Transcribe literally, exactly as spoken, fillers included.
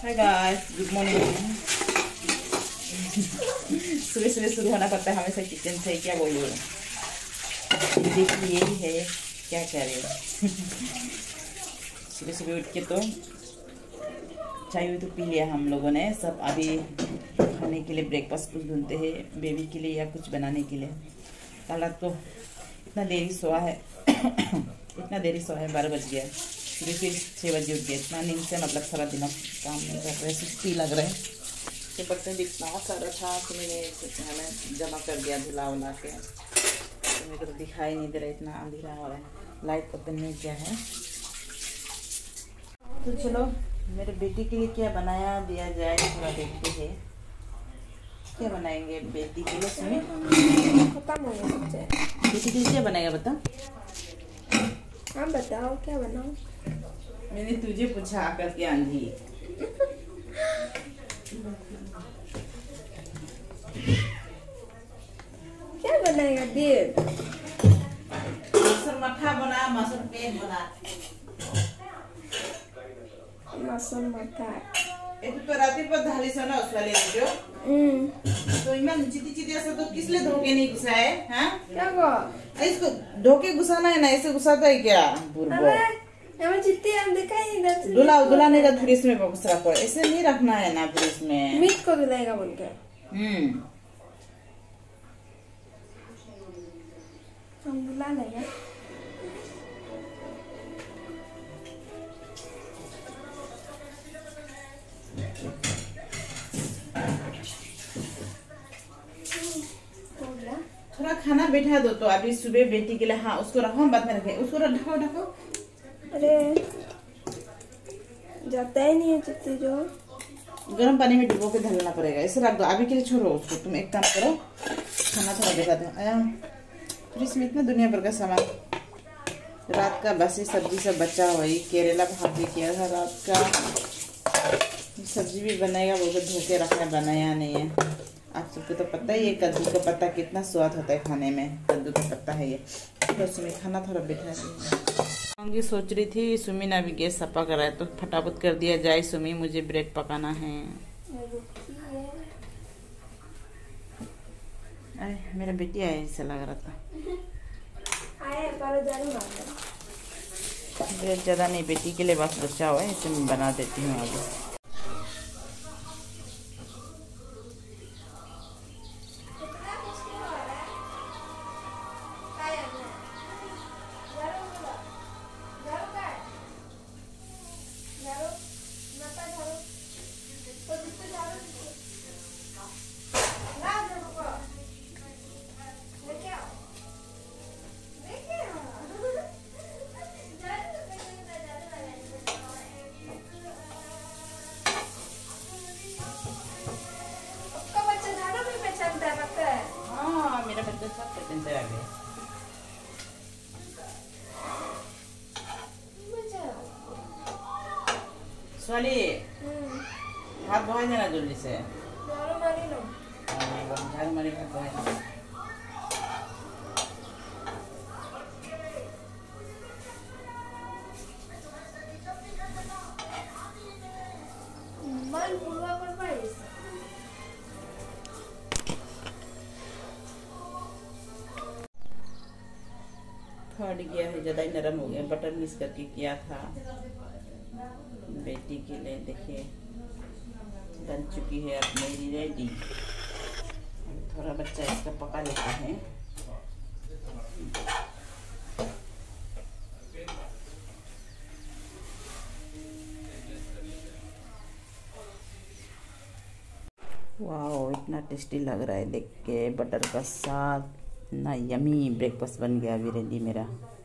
Hi guys, good morning. सुबह सुबह शुरू होना पड़ता है हमेशा किचन से, क्या बोलूँ। देखिए यही है, क्या करें। सुबह सुबह उठ के तो चाय तो पी लिया हम लोगों ने सब। अभी खाने के लिए ब्रेकफास्ट कुछ ढूंढते हैं बेबी के लिए या कुछ बनाने के लिए। कल रात तो इतना देरी सोया है इतना देरी सोया है, बारह बज गया। फिर फिर छः बजे उठ गया। इतना नींद से मतलब सारा दिन काम नहीं कर रहे, सुस्ती लग रहे। तो बर्तन भी इतना सारा था तो मैंने हमें जमा कर दिया धुला उला के। तो मेरे को तो दिखाई नहीं दे रहा, इतना अंधेरा हो रहा है। लाइट ओपन नहीं किया है। तो चलो मेरे बेटी के लिए क्या बनाया दिया जाए, थोड़ा देखते हैं। क्या बनाएंगे बेटी के लिए? सुनिए, खत्म हो गया सबसे। बेटी के लिए क्या बनाएगा बता? आप बताओ क्या बनाओ। मैंने तुझे पूछा आकर के आंधी। क्या बनाएगा देव? मसूर मठा बना, मसूर पेट बना। मसूर मठा एक तो राती पर धाली सोना उस वाले वीडियो। हम्म तो इमान चिटी चिटी ऐसा तो किस लिए धोके नहीं घुसाए? हाँ क्या को? इसको धोके घुसाना है ना, ऐसे घुसाता है क्या? अरे हमें चिट्ठी हम देखा ही नहीं। दुला दुलाने का फ्रिज में बक्स रखो, ऐसे नहीं रखना है ना फ्रिज में। मीट को दुलाएगा बोलकर हम्म हम दुला लेंगे। थोड़ा खाना बैठा दो तो अभी सुबह बेटी के लिए। हाँ उसको रखो, बाद में रखे उसको। ढको ढको। अरे जाता ही नहीं है चिट्ठी जो। गर्म पानी में डुबो के धलना पड़ेगा। ऐसे रख दो अभी के लिए, छोड़ो उसको। तुम एक काम करो, खाना थोड़ा बैठा दो। आया फ्रिज में इतना दुनिया भर का सामान। रात का बासी सब्जी सब बचा हुआ। केरेला भाजी किया था रात का, सब्जी भी बनाएगा वो धो के रखना, बनाया नहीं है। आप सबको तो पता ही है कद्दू का पत्ता कितना स्वाद होता है खाने में। कद्दू का पत्ता है ये। तो सुमी खाना थोड़ा बैठा दी। सोच रही थी सुमी ने अभी गैस सफा करा है तो फटाफट कर दिया जाए। सुमी मुझे ब्रेड पकाना है। अरे मेरा बेटी आया ऐसा लग रहा था। ब्रेड ज़्यादा नहीं, बेटी के लिए बस बचा हुआ है, इसे मैं बना देती हूँ अभी। मेरा बच्चा सब पसंद आ गया। स्वाली हाथ धोआ देना जल्दी से। झाड़ू मारी हाथ धोए। फट गया है, ज़्यादा ही नरम हो गया। बटर मिक्स करके किया था बेटी के लिए। देखिए बन चुकी है अब मेरी रेडी। थोड़ा बच्चा इसका पका लेता है। वाह इतना टेस्टी लग रहा है देख के। बटर का साथ ना, यमी ब्रेकफास्ट बन गया अभी रेडी मेरा।